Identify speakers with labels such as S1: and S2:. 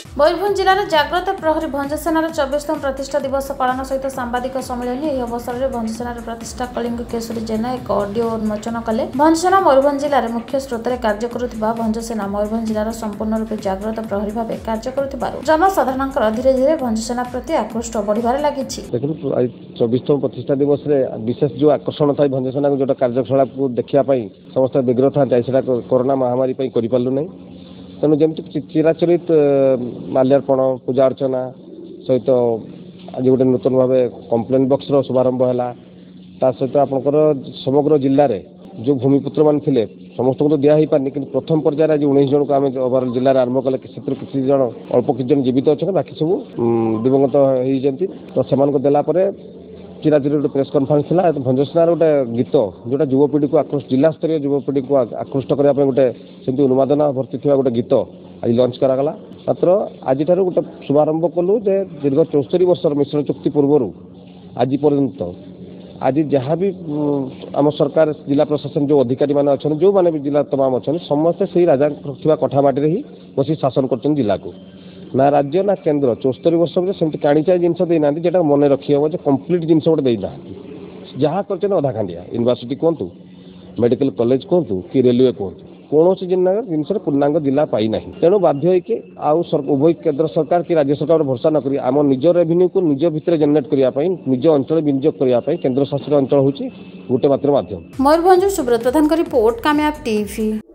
S1: मयूरभंज जिलार जाग्रत प्रहरी भंजसेनार 24तम प्रतिष्ठा दिवस पालन सहित सांबादिक सम्मेलन। यह अवसर में भंजसेनार प्रतिष्ठा कलिंग केशरी जेना एक ऑडियो उन्मोचन कले। भंजसेना मयूरभंज जिले में मुख्य स्रोत में कार्य करुवा भंजसेना मयूरभंज जिलार संपूर्ण रूपे जाग्रत प्रहरी भाव कार्य करुथिबारु जनसाधारण धीरे धीरे भंजसेना प्रति आकृष्ट बढ़िबार लागिछि।
S2: 24तम प्रतिष्ठा दिवस में विशेष जो आकर्षण था भंजसेना जो कार्यशाला को देखा समस्त विग्रह था कोरोना महामारी करूँ ना तेणु जमी चिराचरित माल्यार्पण पूजा अर्चना सहित आज गोटे नूतन भाव कंप्लेन बॉक्स शुभारंभ है सहित आपंकर समग्र जिले में जो भूमिपुत्र मान थे समस्त को तो दिखाई पारनी कि प्रथम पर्यायर आज 19 जन को आम ओवरऑल जिले में आरंभ कले किसी जन अल्प किसी जन जीवित अच्छा बाकी सब दिवंगत होती तो से देलापर चिराचरी गोटे प्रेस कॉन्फ्रेंस था भंजसेनार गोटे गीत जोटा युवपीढ़ी को आकृष्ट जिला स्तरीय युवपीढ़ी को आकृष्ट करने गोटे सेमती उन्मादना भर्ती थी गोटे गीत आज लंच करागला मात्र आज गोटे शुभारंभ कलु जे दीर्घ 74 वर्ष मिश्रण चुक्ति पूर्वर आज पर्यंत आज जहाँ भी आम सरकार जिला प्रशासन जो अधिकारी मैंने अच्छा जो मैंने भी जिला तमाम अच्छा समस्ते से राजा रखा कठामाटी ही बस शासन कर जिला को ना राज्य ना केन्द्र 74 वर्ष में सेमती काणीचाई जिनस देना जेटा मन रखी हम कंप्लीट जिनस गोटे देना जहाँ कर अधा खांडिया यूनिवर्सिटी कहतु मेडिकल कॉलेज कहतु कि रेलवे कहतु कौन जिनस पूर्णांग जिला पाई ना तेणु बाध्य उभय केन्द्र सरकार कि राज्य सरकार भरोसा न करी आम निज रेवेन्यू को निज भितर जेनेट करने निज अंचल विनियोग करने केन्द्र शासित अंचल हूँ गोटे मात्र माध्यम।
S1: Mayurbhanj Subrat Pradhan report Kamyab TV.